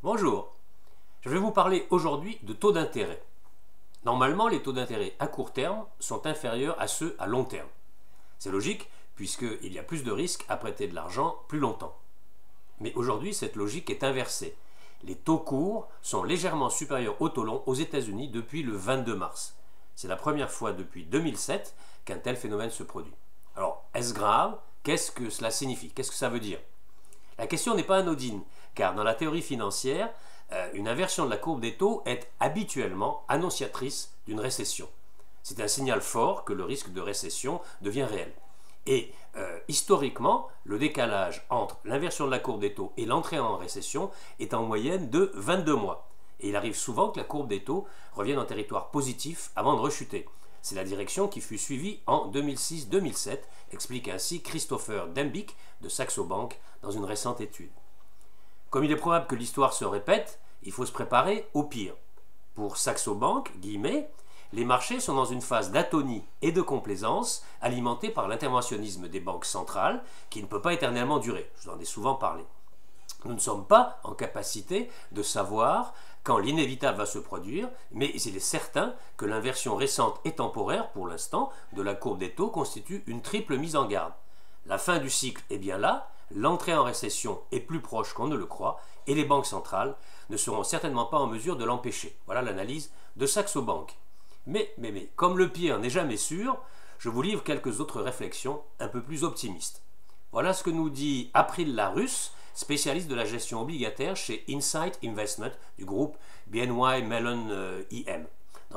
Bonjour, je vais vous parler aujourd'hui de taux d'intérêt. Normalement, les taux d'intérêt à court terme sont inférieurs à ceux à long terme. C'est logique puisqu'il y a plus de risques à prêter de l'argent plus longtemps. Mais aujourd'hui, cette logique est inversée. Les taux courts sont légèrement supérieurs aux taux longs aux États-Unis depuis le 22 mars. C'est la première fois depuis 2007 qu'un tel phénomène se produit. Alors, est-ce grave? Qu'est-ce que cela signifie? Qu'est-ce que ça veut dire? La question n'est pas anodine, car dans la théorie financière, une inversion de la courbe des taux est habituellement annonciatrice d'une récession. C'est un signal fort que le risque de récession devient réel. Et historiquement, le décalage entre l'inversion de la courbe des taux et l'entrée en récession est en moyenne de 22 mois. Et il arrive souvent que la courbe des taux revienne en territoire positif avant de rechuter. C'est la direction qui fut suivie en 2006-2007, explique ainsi Christopher Dembick de Saxo Bank dans une récente étude. Comme il est probable que l'histoire se répète, il faut se préparer au pire. Pour Saxo Bank, guillemets, les marchés sont dans une phase d'atonie et de complaisance alimentée par l'interventionnisme des banques centrales qui ne peut pas éternellement durer. Je vous en ai souvent parlé. Nous ne sommes pas en capacité de savoir quand l'inévitable va se produire, mais il est certain que l'inversion récente et temporaire, pour l'instant, de la courbe des taux constitue une triple mise en garde. La fin du cycle est bien là, l'entrée en récession est plus proche qu'on ne le croit, et les banques centrales ne seront certainement pas en mesure de l'empêcher. Voilà l'analyse de Saxo Bank. Mais, comme le pire n'est jamais sûr, je vous livre quelques autres réflexions un peu plus optimistes. Voilà ce que nous dit April Larus, spécialiste de la gestion obligataire chez Insight Investment du groupe BNY Mellon EM,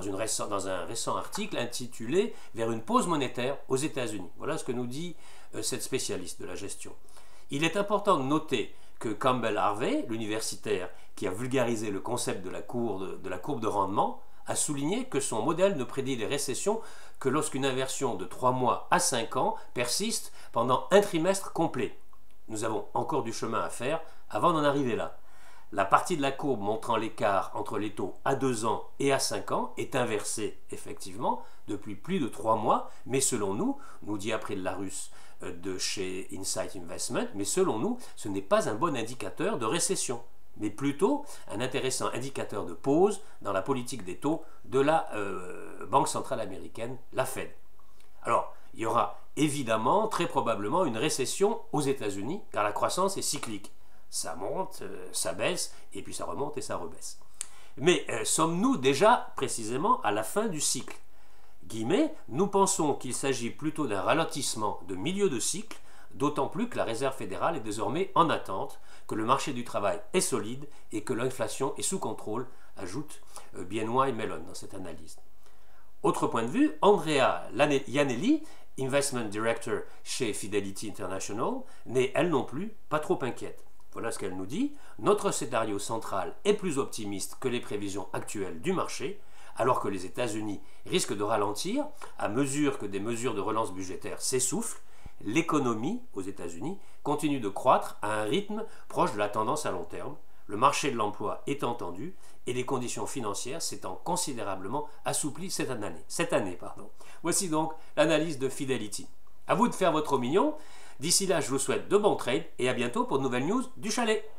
dans un récent article intitulé « Vers une pause monétaire aux États-Unis ». Voilà ce que nous dit cette spécialiste de la gestion. Il est important de noter que Campbell Harvey, l'universitaire qui a vulgarisé le concept de la courbe de rendement, a souligné que son modèle ne prédit les récessions que lorsqu'une inversion de 3 mois à 5 ans persiste pendant un trimestre complet. Nous avons encore du chemin à faire avant d'en arriver là. La partie de la courbe montrant l'écart entre les taux à 2 ans et à 5 ans est inversée, effectivement, depuis plus de 3 mois, mais selon nous dit April Larus de chez Insight Investment, mais selon nous, ce n'est pas un bon indicateur de récession, mais plutôt un intéressant indicateur de pause dans la politique des taux de la Banque centrale américaine, la Fed. Alors, il y aura évidemment, très probablement, une récession aux États-Unis, car la croissance est cyclique. Ça monte, ça baisse, et puis ça remonte et ça rebaisse. Mais sommes-nous déjà précisément à la fin du cycle? Guillemets, nous pensons qu'il s'agit plutôt d'un ralentissement de milieu de cycle, d'autant plus que la Réserve fédérale est désormais en attente, que le marché du travail est solide et que l'inflation est sous contrôle, ajoute BNY Mellon dans cette analyse. Autre point de vue, Andrea Iannelli, Investment Director chez Fidelity International, n'est elle non plus pas trop inquiète. Voilà ce qu'elle nous dit. Notre scénario central est plus optimiste que les prévisions actuelles du marché, alors que les États-Unis risquent de ralentir à mesure que des mesures de relance budgétaire s'essoufflent. L'économie aux États-Unis continue de croître à un rythme proche de la tendance à long terme, le marché de l'emploi étant tendu et les conditions financières s'étant considérablement assouplies cette année. Voici donc l'analyse de Fidelity. À vous de faire votre opinion. D'ici là, je vous souhaite de bons trades et à bientôt pour de nouvelles news du chalet.